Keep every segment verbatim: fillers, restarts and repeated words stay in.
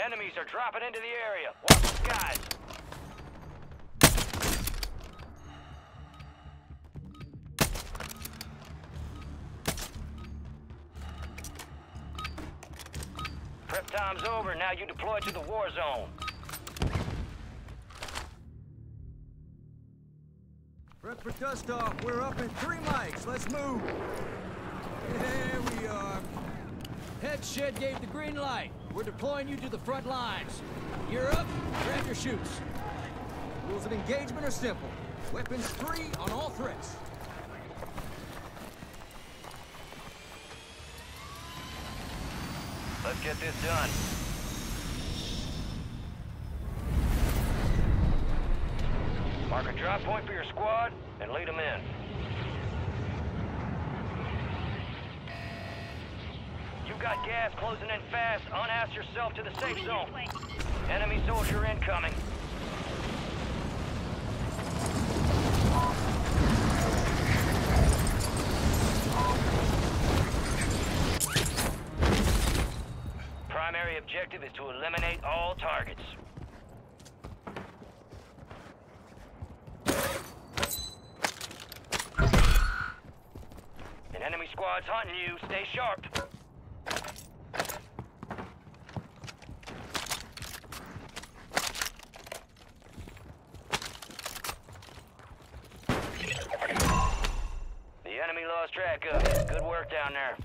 Enemies are dropping into the area. Watch the skies. Prep time's over. Now you deploy to the war zone. Prep for dust off. We're up in three mics. Let's move. There we are. Head shed gave the green light. We're deploying you to the front lines. You're up. Grab your chutes. Rules of engagement are simple. Weapons free on all threats. Let's get this done. Mark a drop point for your squad and lead them in. You got gas closing in fast. Unass yourself to the safe zone. Enemy soldier incoming. Primary objective is to eliminate all targets. An enemy squad's hunting you. Stay sharp. The enemy lost track of it. Good work down there.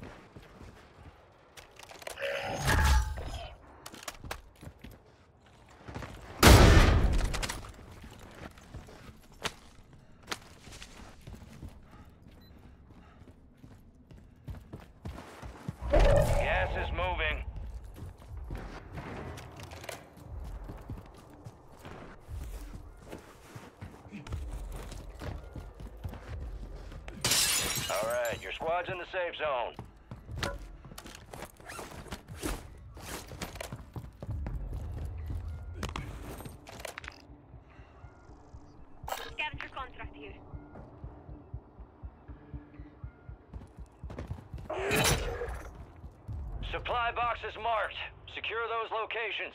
Gas is moving. All right, your squad's in the safe zone. Scavenger contract here. Supply boxes marked. Secure those locations.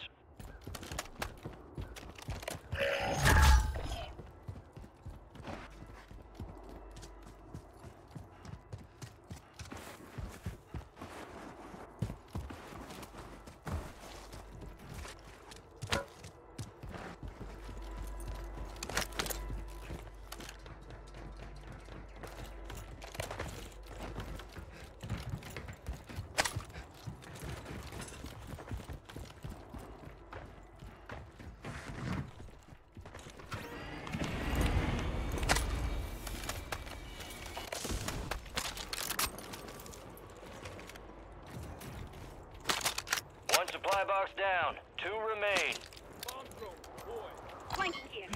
One supply box down. Two remain. Flank here.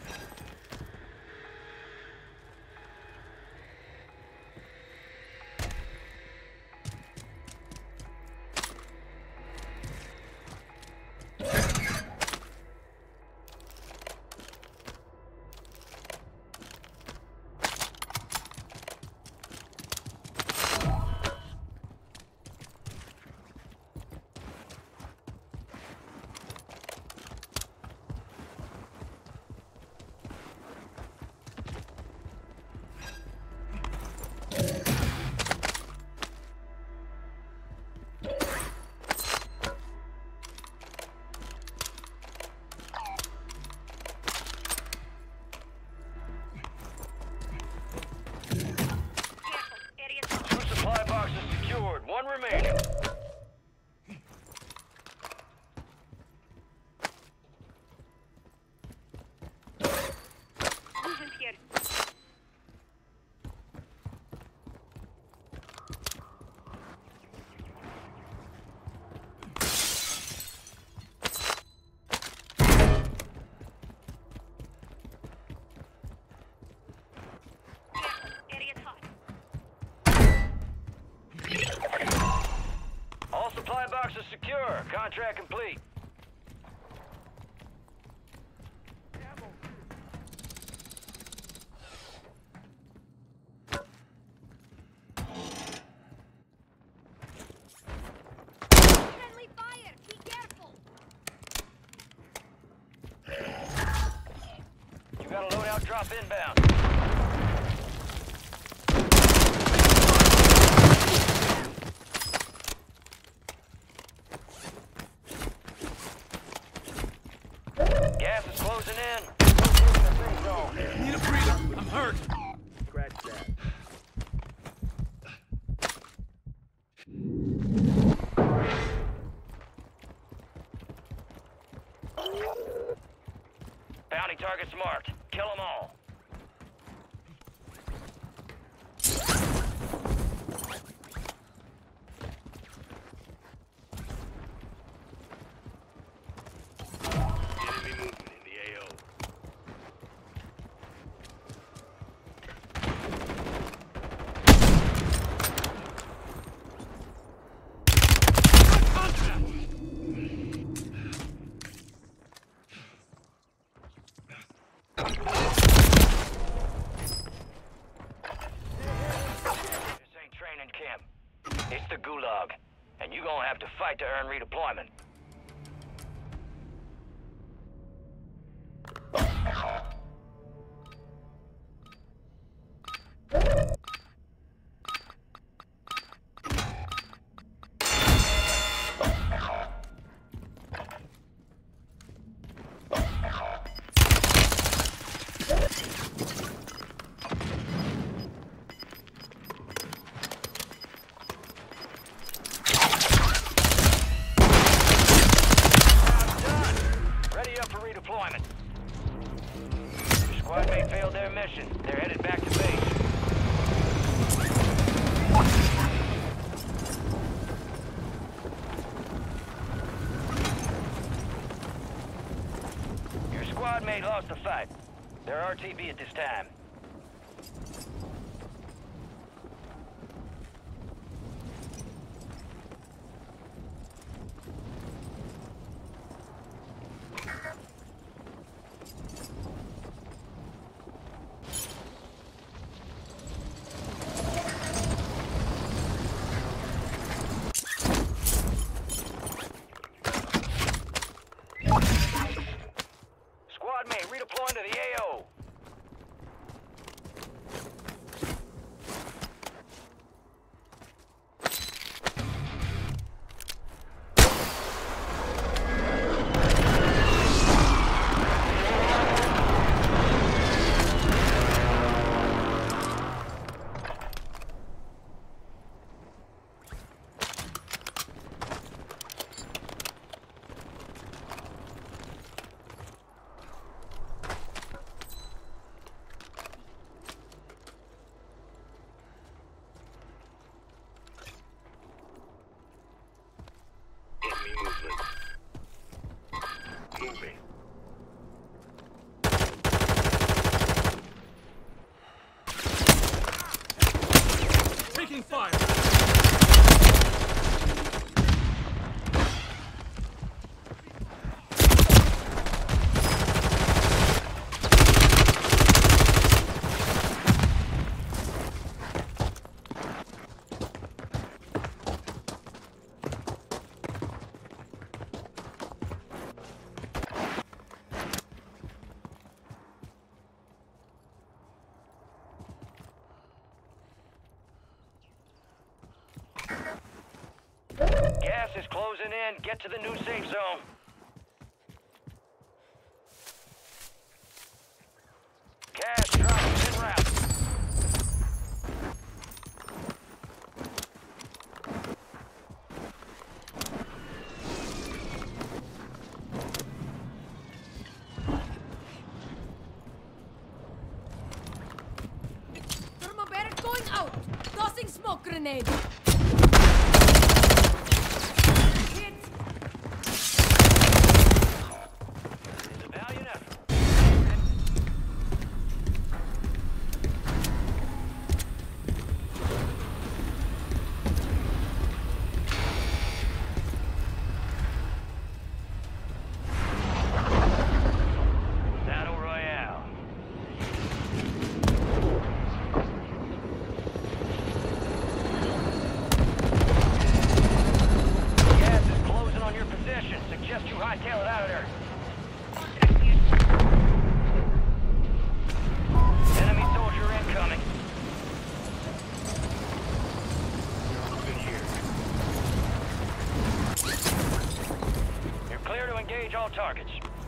Supply boxes secured. One remaining. Movement here. Area's hot. All supply boxes secure. Contract complete. Friendly fire! Be careful! Squad drop inbound. Gas is closing in. Need a breather. I'm hurt. Scratch that. Bounty targets marked. Kill them all. Enemy movement in the A O. Camp. It's the Gulag, and you're gonna have to fight to earn redeployment. Redeployment. Your squad mate failed their mission. They're headed back to base. Your squad mate lost the fight. They're R T B at this time. Squad mate, redeploying to the A O. Moving. Taking fire. Gas is closing in. Get to the new safe zone. Gas drops en route. Thermobaric going out. Tossing smoke grenade. Engage all targets.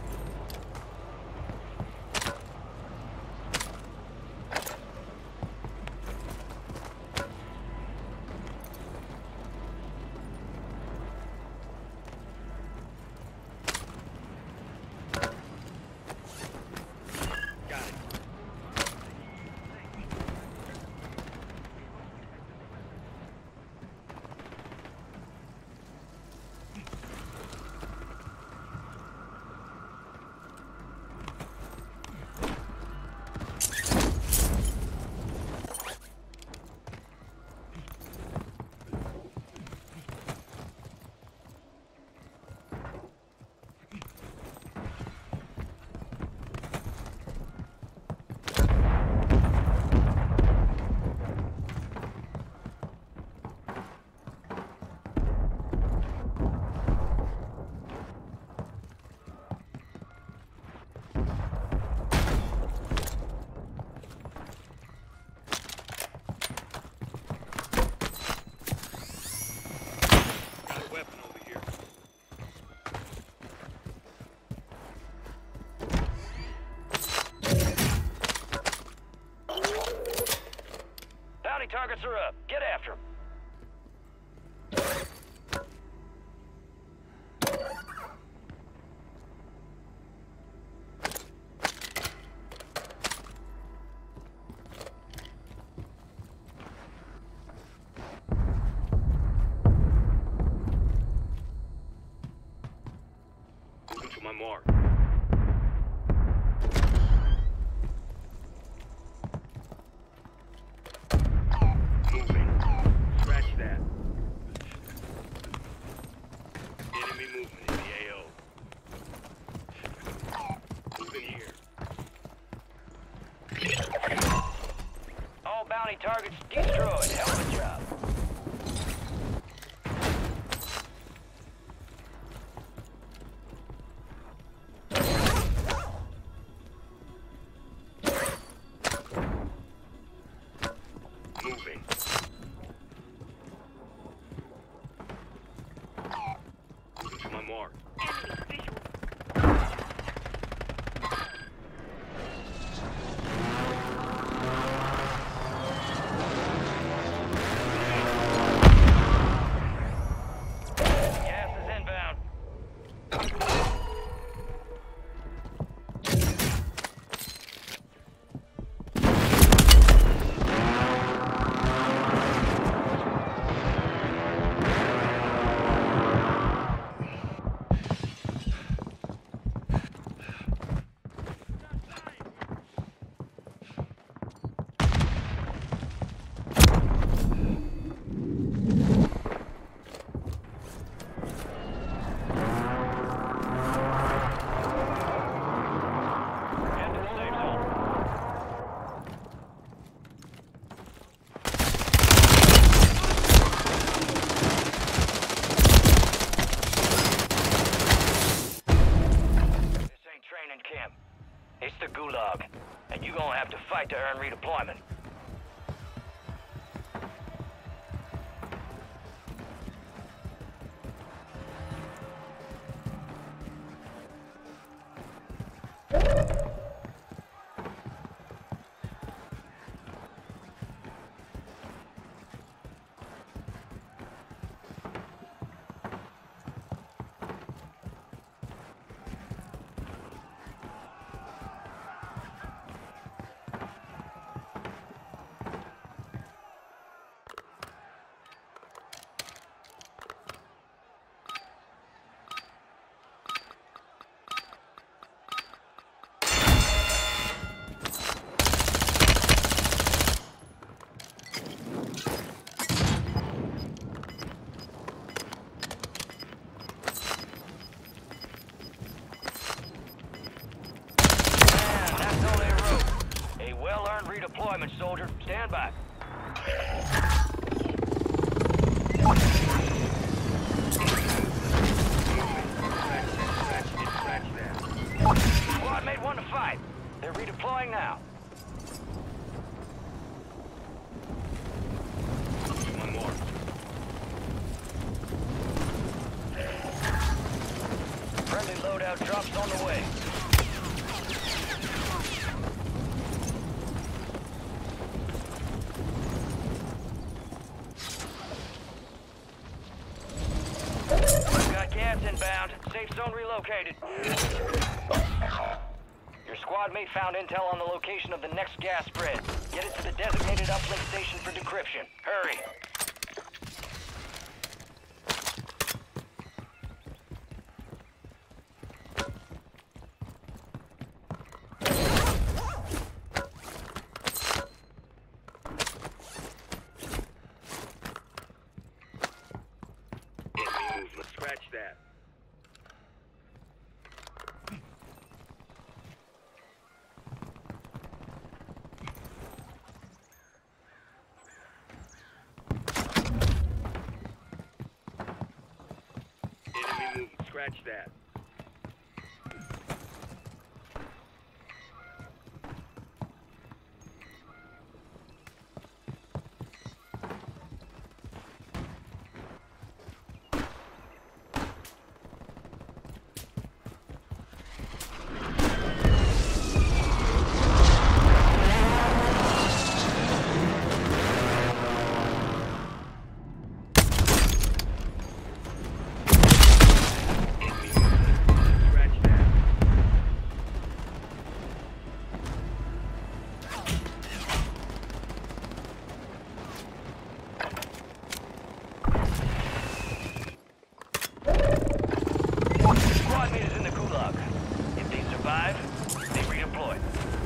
Targets are up. Get after them. Moving to my mark. Targets destroyed. Hell of a job. Moving. Moving to my mark. Enemy visual. It's the Gulag, and you're gonna have to fight to earn redeployment. Redeployment, soldier. Stand by. Squad made one to five. They're redeploying now. One more. Friendly loadout Loadout drops on the way. We've got gas inbound. Safe zone relocated. Your squad mate found intel on the location of the next gas spread. Get it to the designated uplink station for decryption. Hurry. Enemy movement. Scratch that. Enemy movement. Scratch that. Squad mate is in the gulag. If they survive, they redeploy.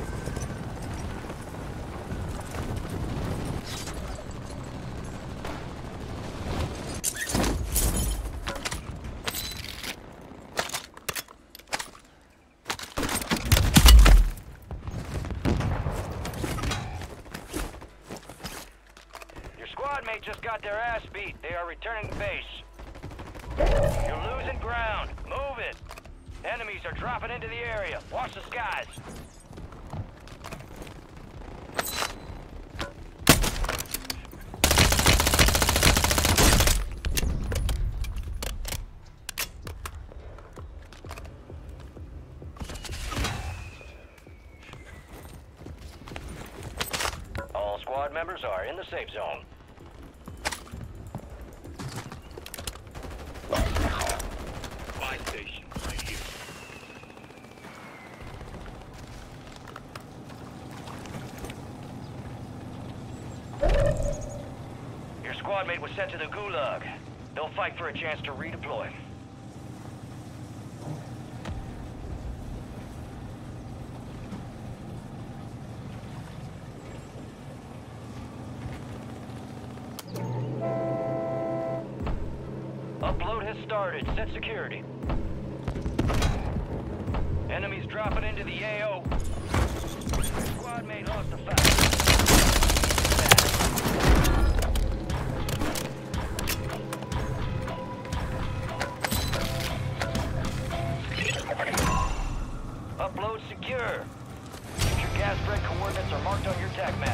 Your squad mate just got their ass beat. They are returning to base. You're losing ground. Move it. Enemies are dropping into the area. Watch the skies. All squad members are in the safe zone. Buy station right here. Your squad mate was sent to the gulag. They'll fight for a chance to redeploy. Upload has started. Set security. Enemies dropping into the A O. Squad mate lost the fight. Upload secure. Your gas spread coordinates are marked on your tac map.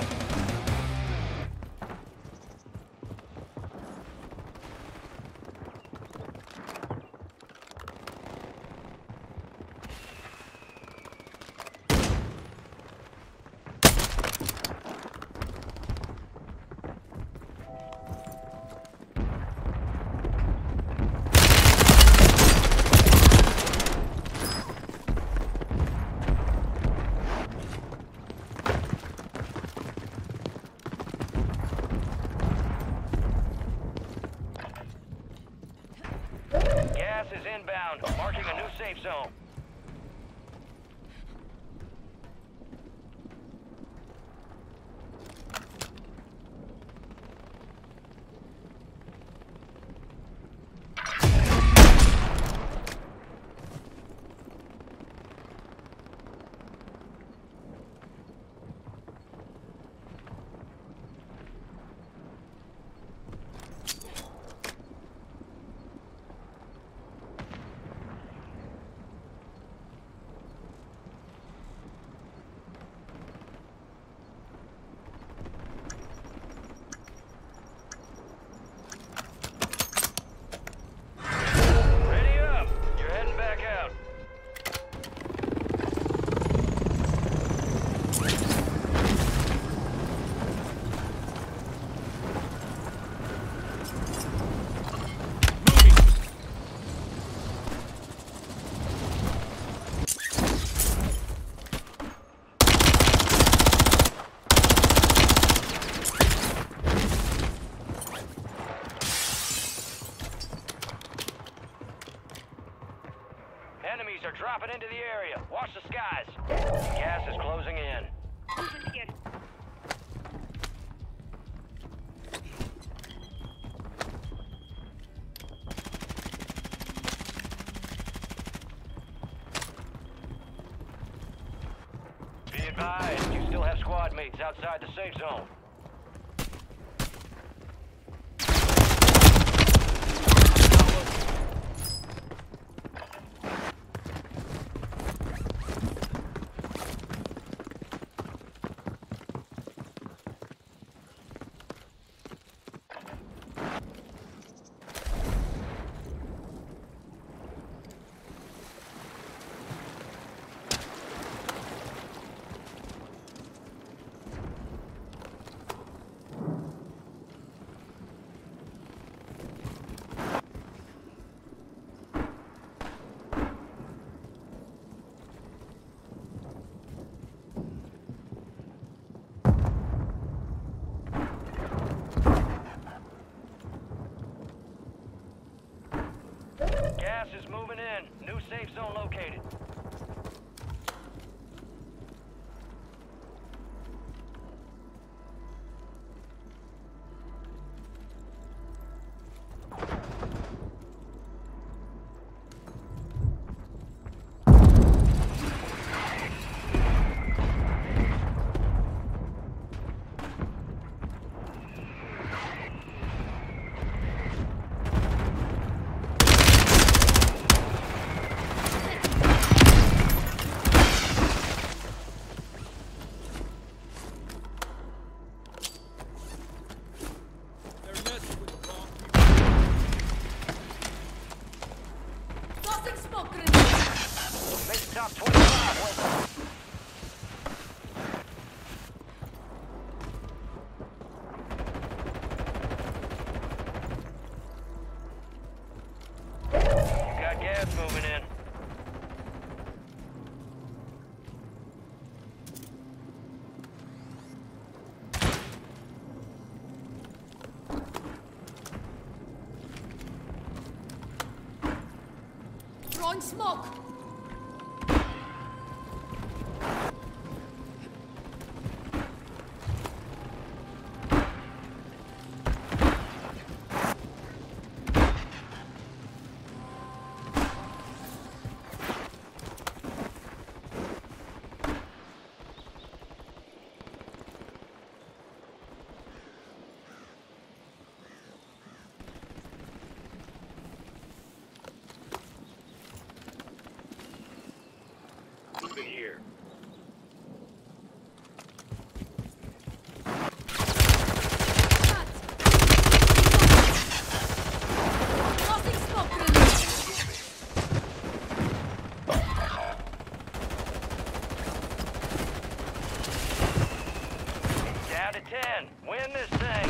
Gas is inbound, marking a new safe zone. Enemies are dropping into the area. Watch the skies. Gas is closing in. Moving here. Be advised, you still have squad mates outside the safe zone. Gas is moving in. New safe zone located. Tossing smoke grenade. Make the top twenty-five. Welcome. You got gas moving in. Throwing smoke. Moving here. Cut. Tossing smoke grenade. Down to ten. Win this thing.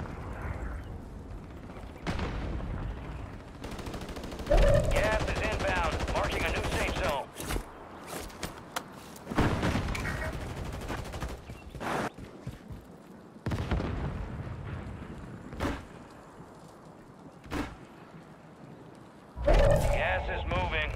Gas is inbound, marking a new safe zone. Gas is moving.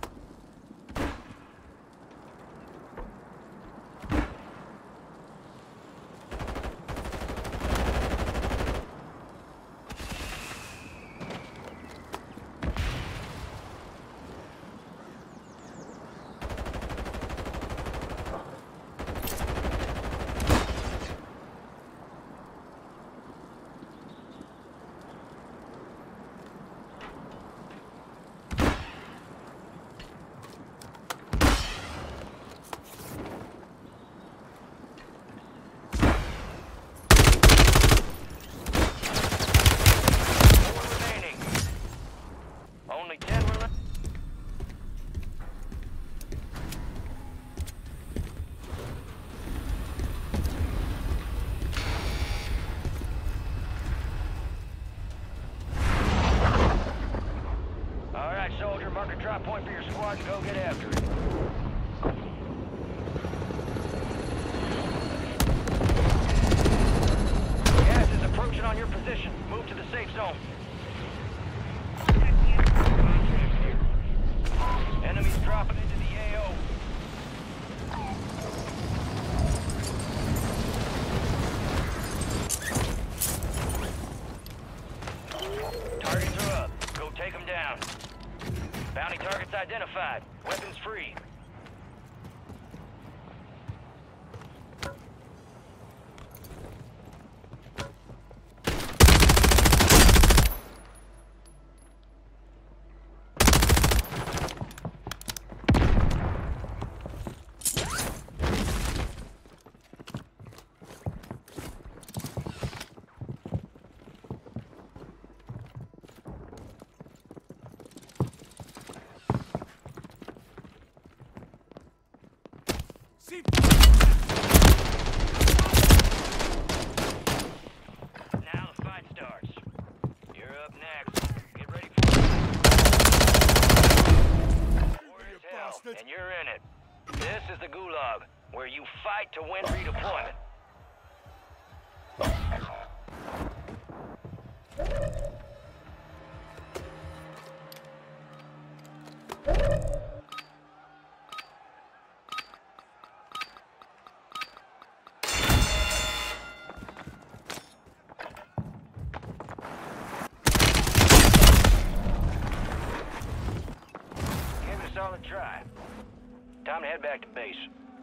Mark a drop point for your squad and go get after it. Gas is approaching on your position. Move to the safe zone. Enemies Bounty targets identified. Weapons free. Now the fight starts. You're up next. Get ready for it. War is hell, and you're in it. This is the Gulag, where you fight to win redeployment. Solid try. Time to head back to base.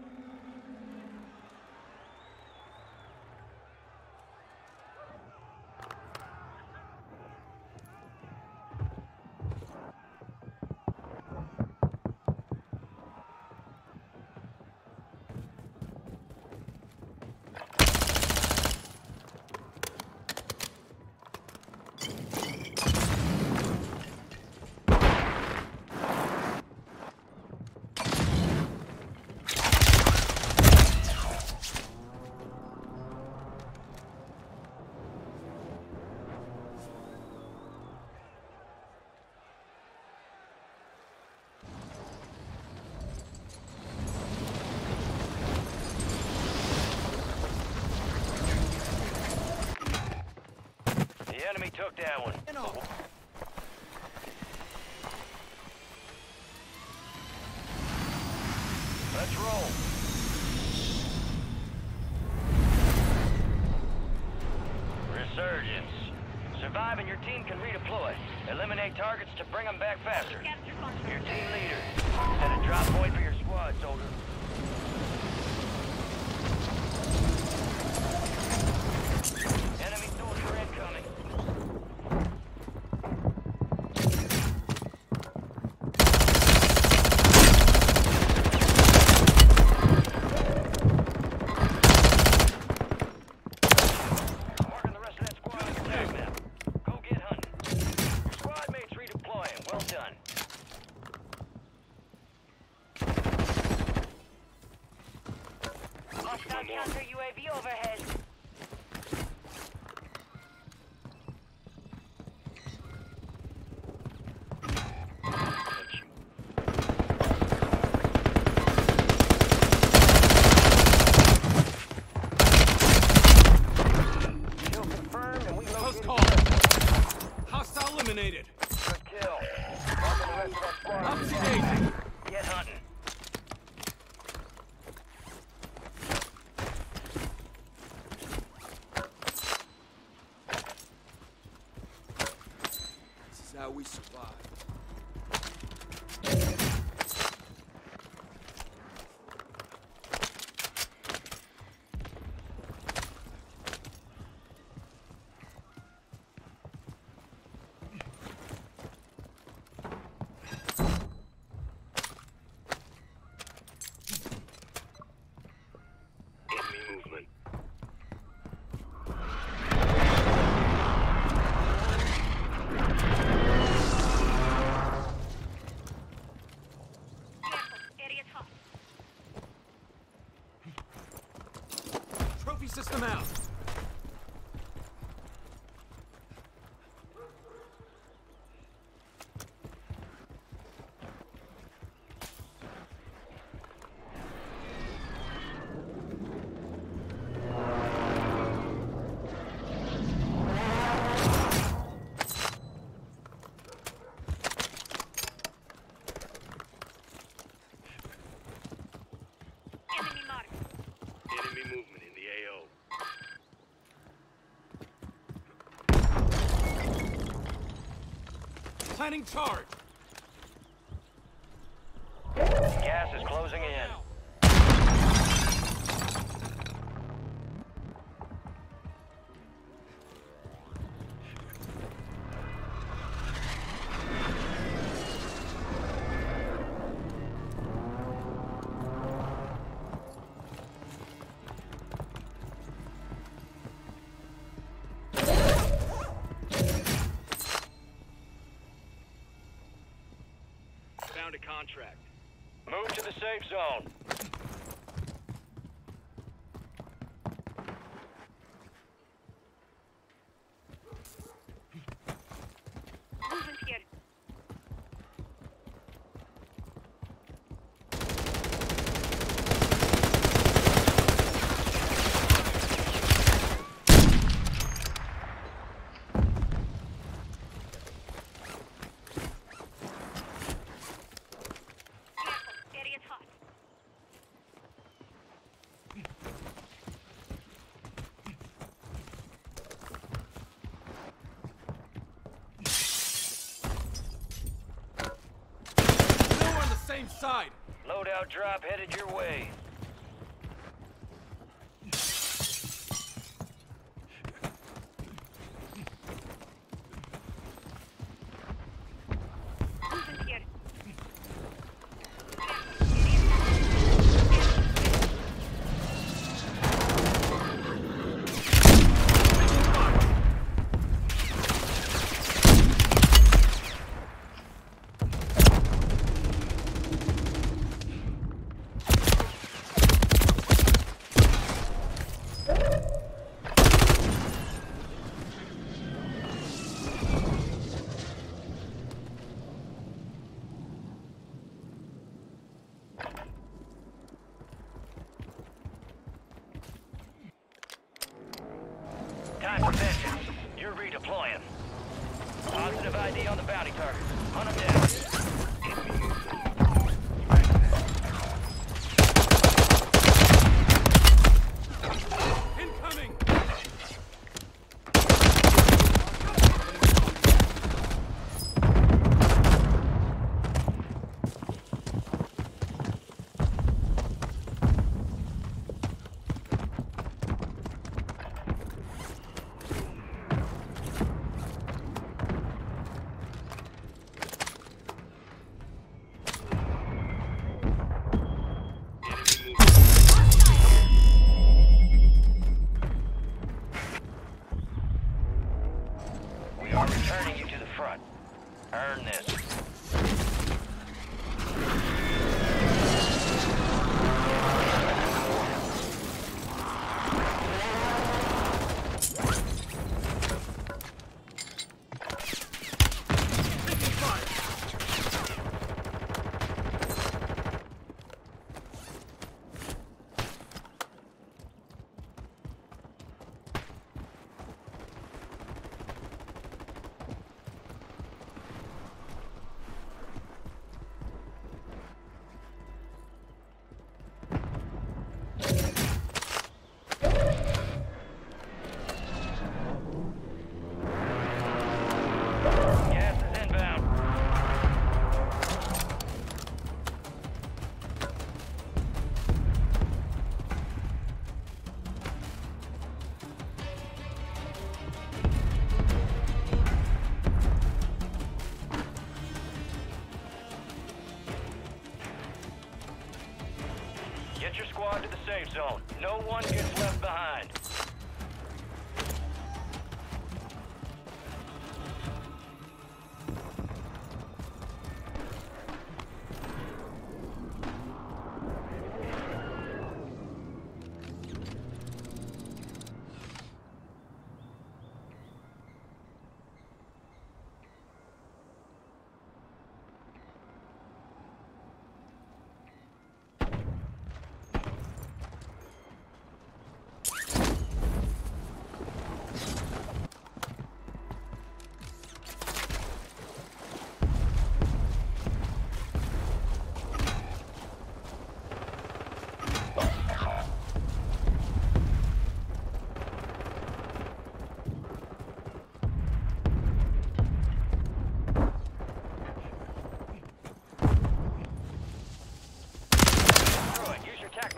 The enemy took that one. Let's roll. Resurgence. Survive and your team can redeploy. Eliminate targets to bring them back faster. Your team leader. Set a drop point for your squad, soldier. Enemy soldier incoming. Marking the rest of that squad on your tag map. Go get hunting. Your squad mates redeploying. Well done. Hostile counter U A V overhead. Kill confirmed and we Close located. call. Hostile eliminated. Good kill. Marking the rest of that squad on your tag Oxidation. map. Get hunting. This is how we survive. Enemy movement. Area's hot. Trophy system out. Enemy marked. Enemy movement in the A O. Planning charge. Gas is closing in. Found a contract. Move to the safe zone. Movement here. Careful, area's hot. Still on the same side. Loadout drop headed your way. Movement here. Time for vengeance. You're redeploying. Positive I D on the bounty target. Hunt them down. Incoming. We are returning you to the front. Earn this. Gas is inbound. Get your squad to the safe zone. No one gets left behind.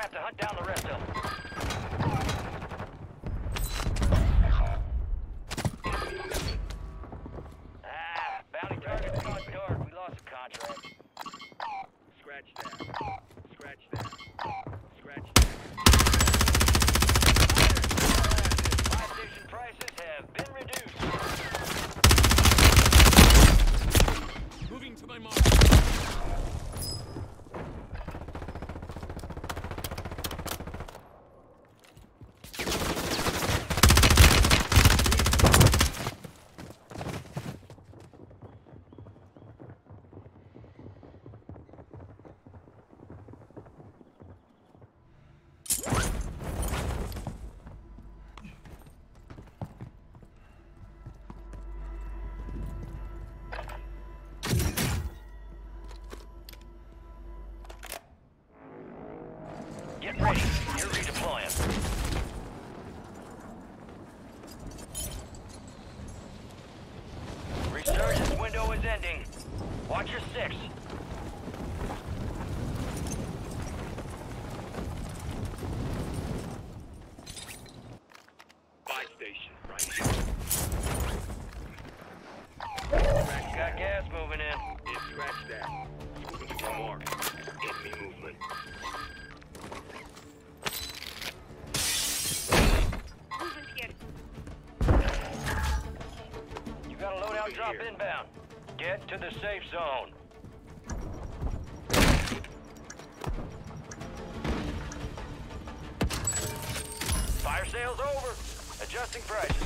have to hunt down the rest of them. Ah, bounty target's gone dark. We lost the contract. Scratch that. Scratch that. Scratch that. Buy station prices have been reduced. Moving to my mark. Get ready. You're redeploying. Resurgence window is ending. Watch your six. Buy station, right here. Got gas moving in. Yeah, scratch that. Moving to my mark. Enemy movement. Movement here. You got a loadout drop inbound. Get to the safe zone. Fire sale's over. Adjusting prices.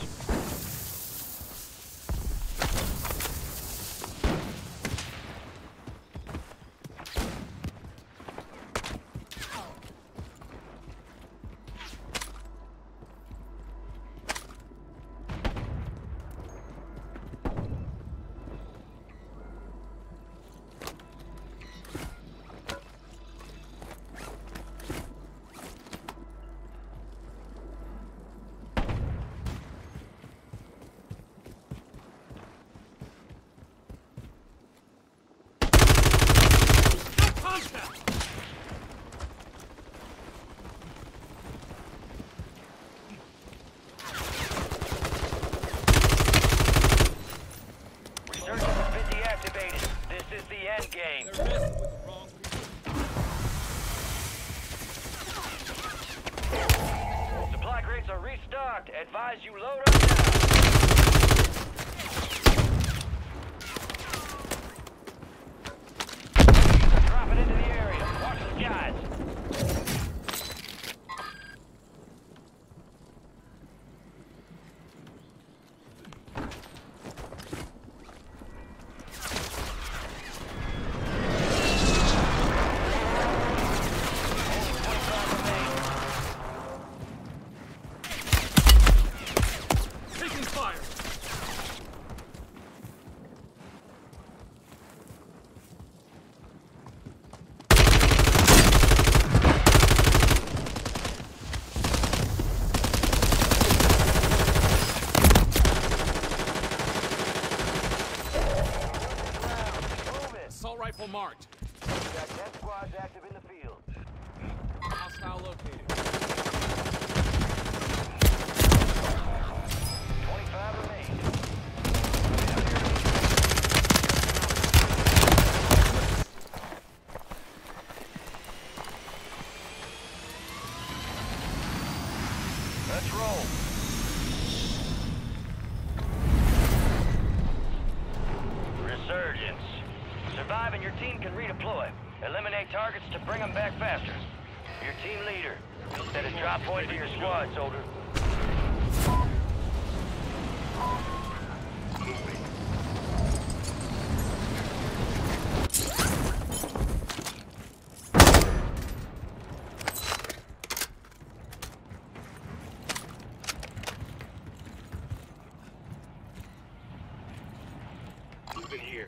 Resurgence has been deactivated. This is the end game. They're messing with the wrong people. Supply crates are restocked. Advise you load up now. Dropping into the area. Watch the skies. Taking fire. Assault rifle marked. Got ten squads active in the field. Hostile located. twenty-five remain. Let's roll. Resurgence. Survive and your team can redeploy. Eliminate targets to bring them back faster. Your team leader. Set a drop point for your squad, soldier. Moving here.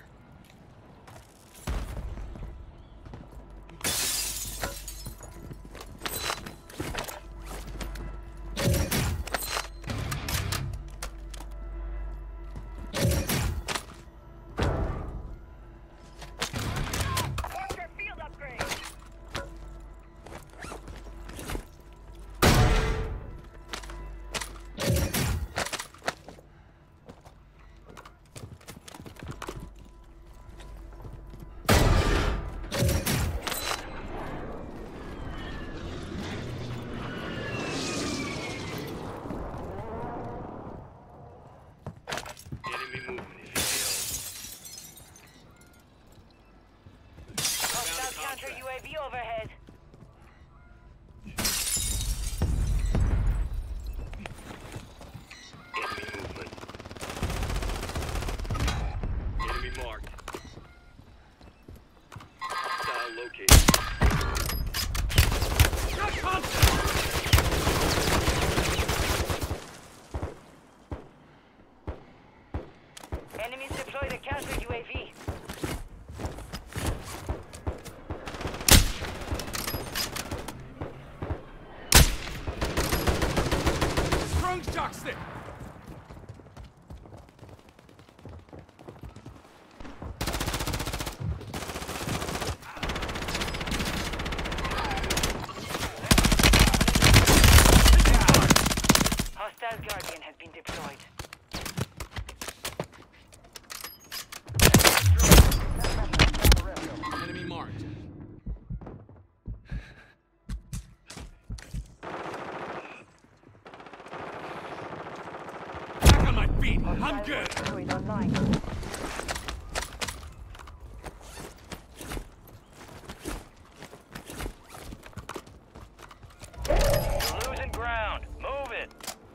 Counter U A V overhead. Enemy movement. Enemy marked. Hostile located. Enemies deployed a counter U A V. Strong jockstick! Hostile Guardian has been deployed. Enemy marked. Back on my feet! I'm good! Deployed online. You're losing ground. Move it.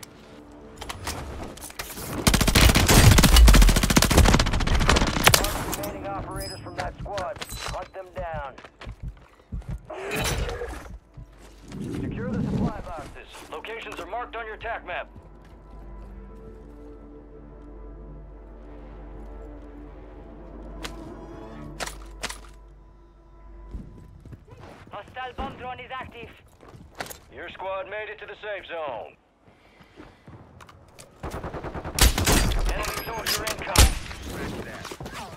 Mark remaining operators from that squad. Hunt them down. Secure the supply boxes. Locations are marked on your tac map. Hostile bomb drone is active. Your squad made it to the safe zone. Enemy soldier incoming. Smash that.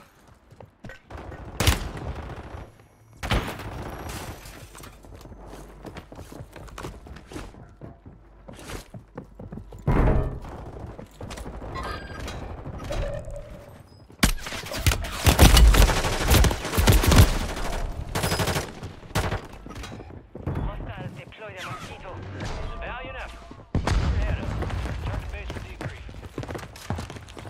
Hostiles deployed a mosquito. Valiant effort. You're ahead of them. Target base for debrief.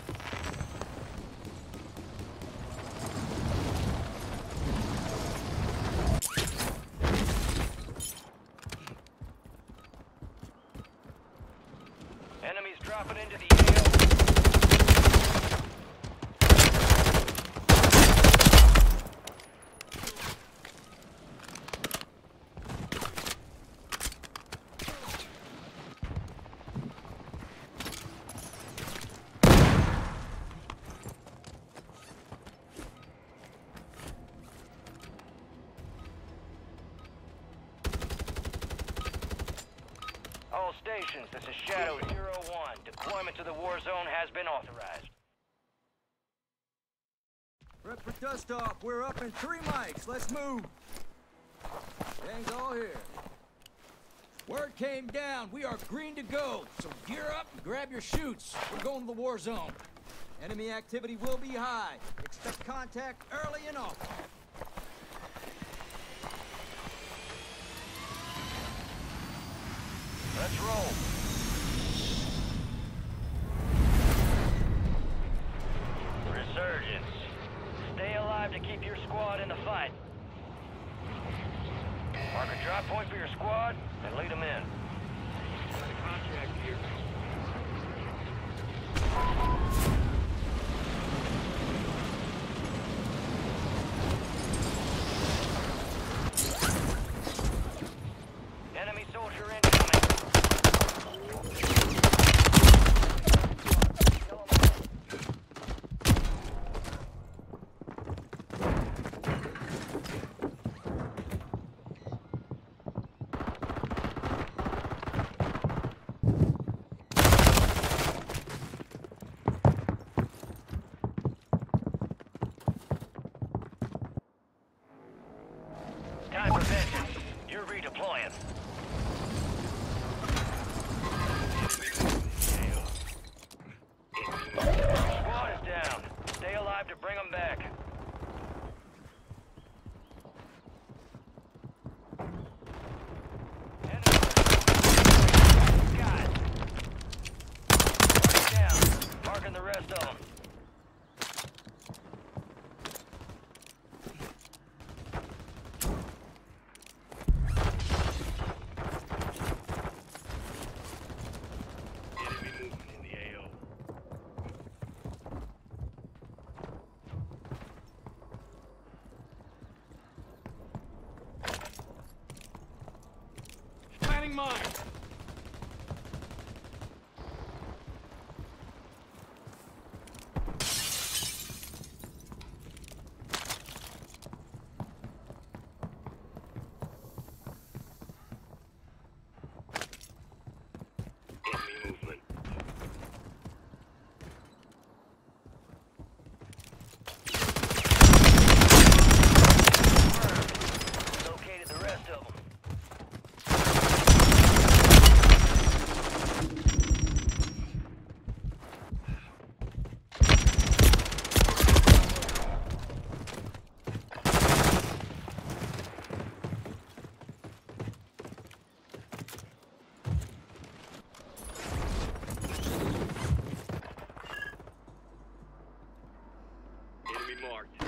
Enemies dropping into the A O. All stations, this is Shadow zero one. Deployment to the war zone has been authorized. Prep for dust off. We're up in three mics. Let's move. Gang's all here. Word came down. We are green to go. So gear up and grab your chutes. We're going to the war zone. Enemy activity will be high. Expect contact early and often. Let's roll. Resurgence. Stay alive to keep your squad in the fight. Mark a drop point for your squad and lead them in. Got a contract here. Enemy soldier incoming. Time for vengeance. You're redeploying. Squad is down. Stay alive to bring them back. Guys. Mark down. Marking the rest of them. Throwing mine. Enemy movement. Located the rest of them. Enemy marked.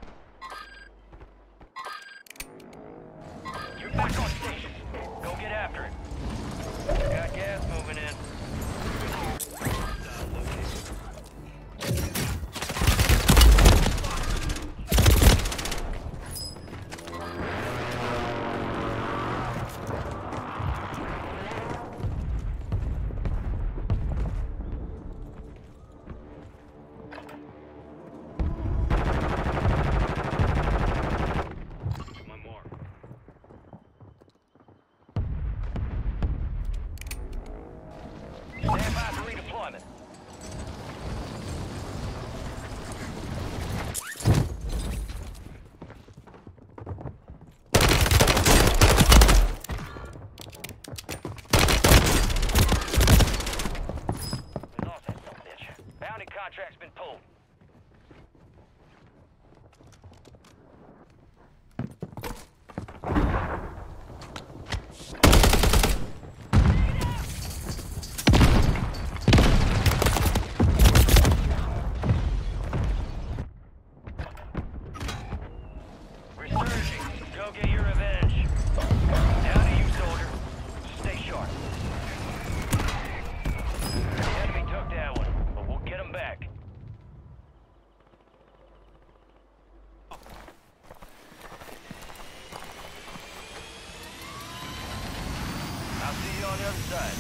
You're back on station. Go get after it. Got gas moving in. My mark. Stand by for redeployment. We lost that son of a bitch. Bounty contract's been pulled. Resurging. Go get your revenge. Down to you, soldier. Stay sharp. The enemy took that one, but we'll get him back. I'll see you on the other side.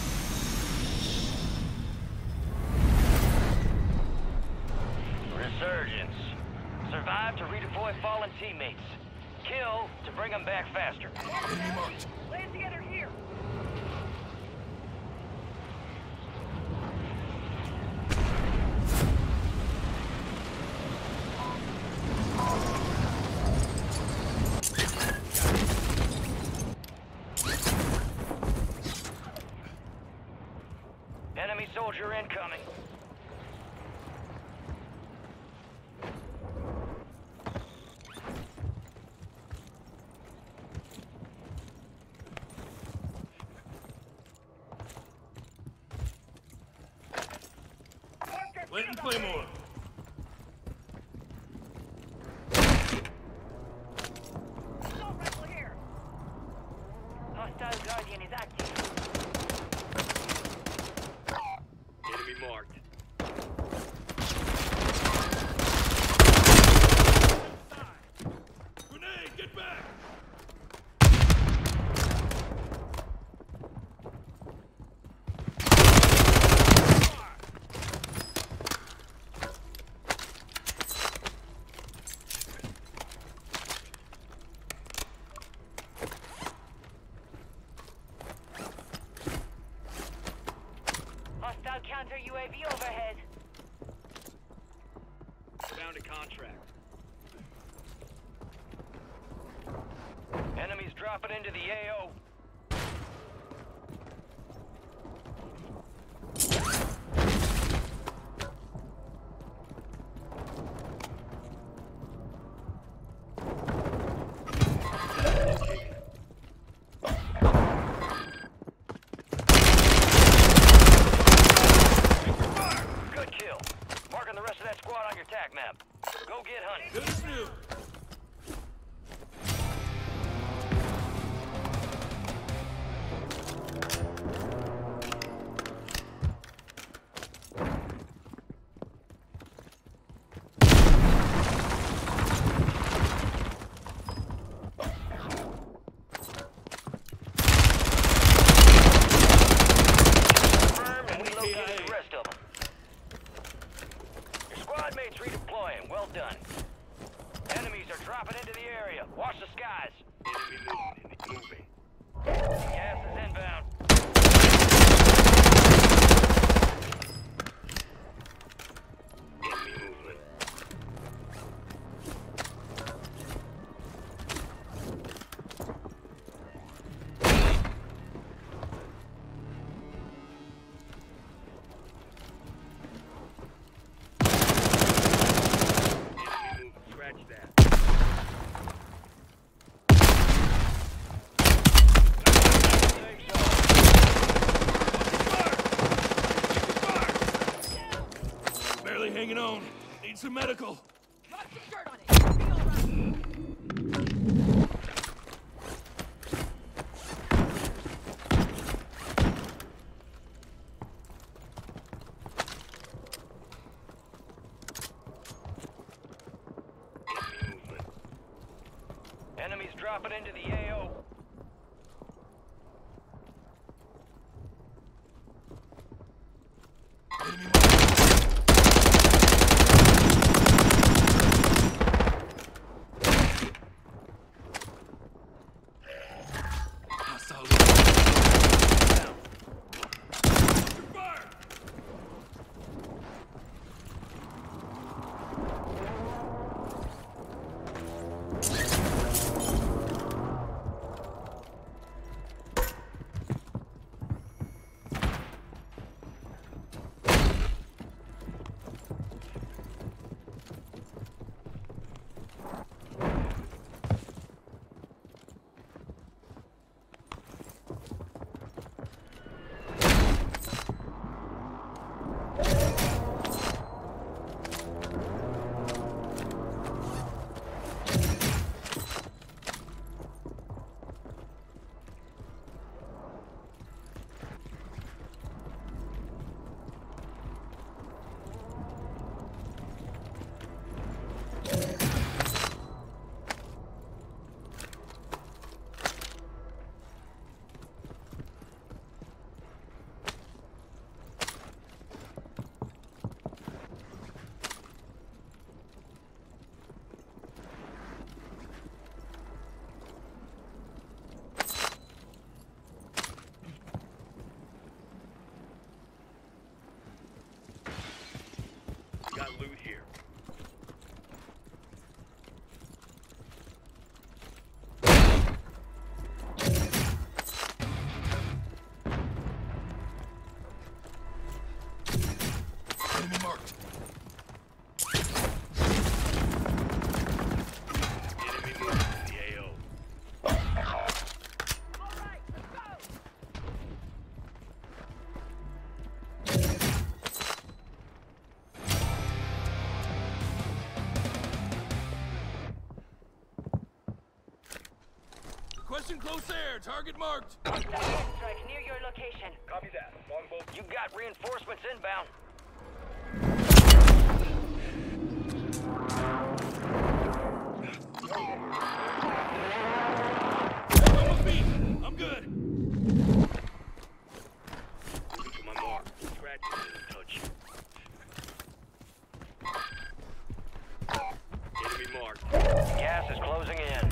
Resurgence. Survive to redeploy fallen teammates. Kill to bring them back faster. Land together here. Enemy soldier incoming. Let him play more. Assault rifle here. Hostile Guardian is active. Enemy marked. Grenade, get back! Hostile counter U A V overhead. Found a contract. Enemies dropping into the A O. Good kill. Marking the rest of that squad on your tac map. Go get hunting. Good as new. Watch the skies. Enemy movement. Moving. Gas is inbound. Enemy movement. Enemy movement. Scratch that. Barely hanging on. Need some medical. Drop some dirt on it. Be all right. Enemy movement. Enemies dropping into the A O. Hostile. Fire! Got loot here. Enemy marked. Enemy movement in the A O. All right, let's go. Requesting close air. Target marked. Strike near your location. Copy that. Longbow. You got reinforcements inbound. Almost beat. I'm good. Moving to my mark. Scratch and touch. Enemy marked. Gas is closing in.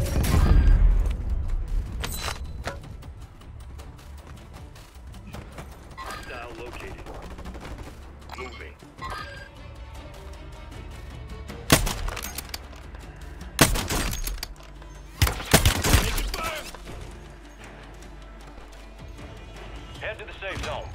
Hostile located. Moving. Taking fire. Head to the safe zone.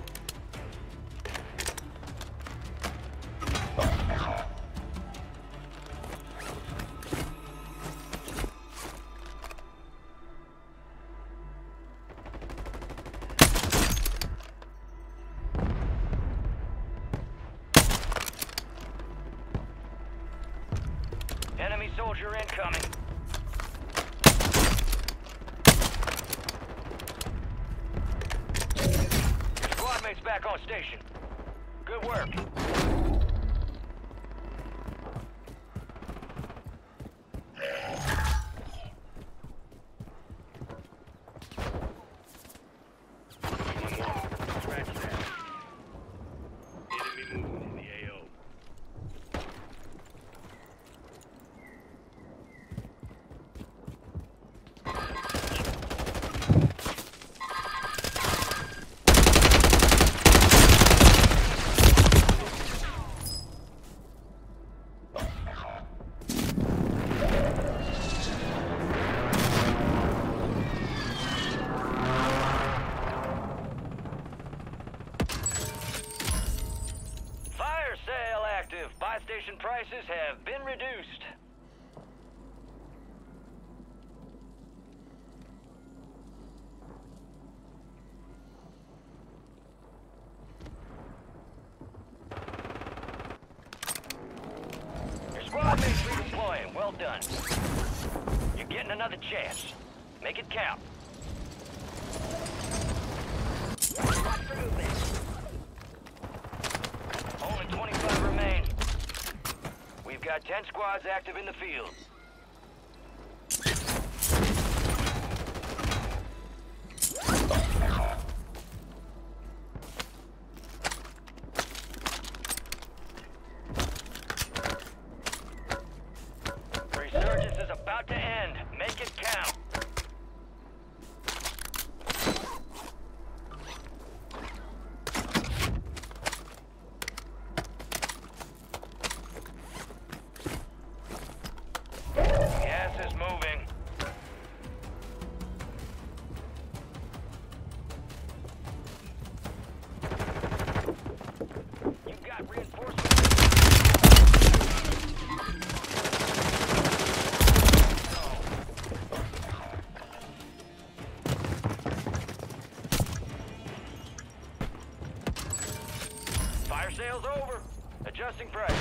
Enemy soldier incoming. Your squad mate's back on station. Good work. Scratch that. Enemy movement in the A O. You're getting another chance. Make it count. Watch for movement. Only twenty-five remain. We've got ten squads active in the field. Resurgence is about to end. Make it count. Gas is moving. You've got reinforcements. Fire sales over. Adjusting price.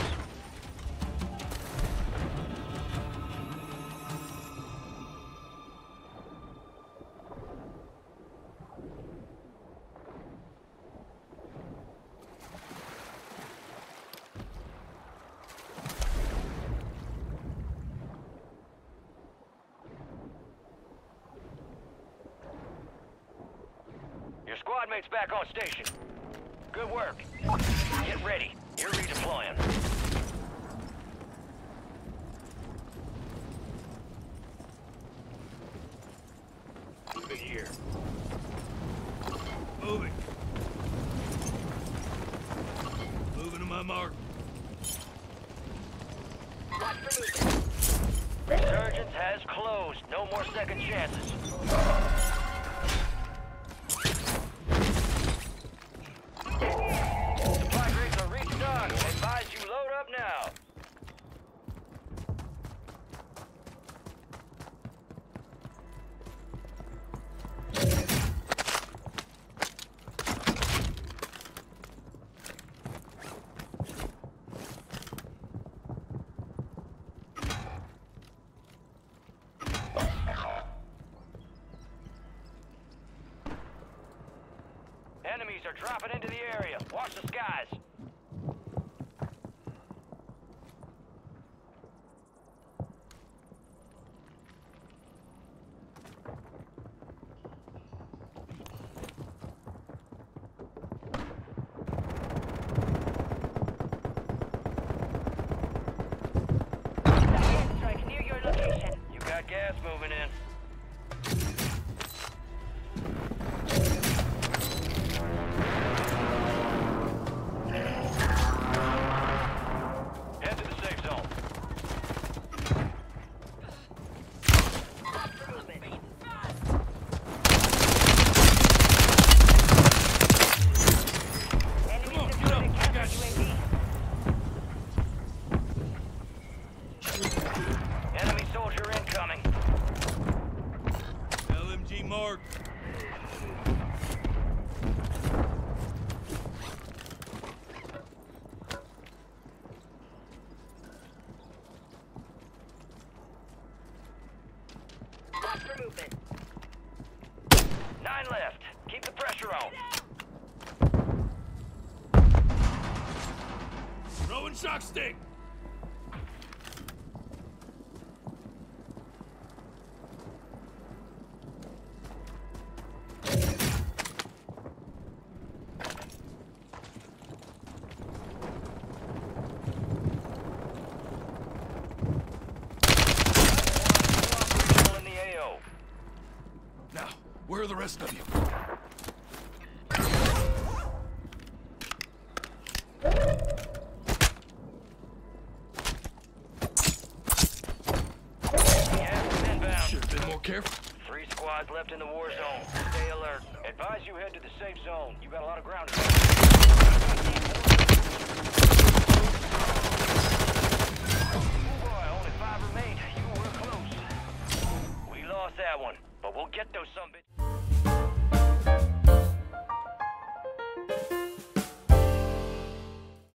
Your squad mate's back on station. Good work. Get ready. You're redeploying. Moving here. Moving. Moving to my mark. Watch for movement. Resurgence has closed. No more second chances. Supply crates are restocked. Advise you load up now. Enemies are dropping into the area. Watch the skies. Strike near your location. You got gas moving in. Head to the safe zone. Watch for movement. Enemies Come on, deployed get up, a I counter got U you. A V. Enemy soldier incoming. L M G mark. Watch for movement. Nine left. Keep the pressure on. Throwing shock stick. In the A O. Now, where are the rest of you? Gas is inbound. Should have been more careful. Three squads left in the war zone. Stay alert. Advise you head to the safe zone. You got a lot of ground to cover. Boy, only five remain. You were close. We lost that one, but we'll get those some bitches.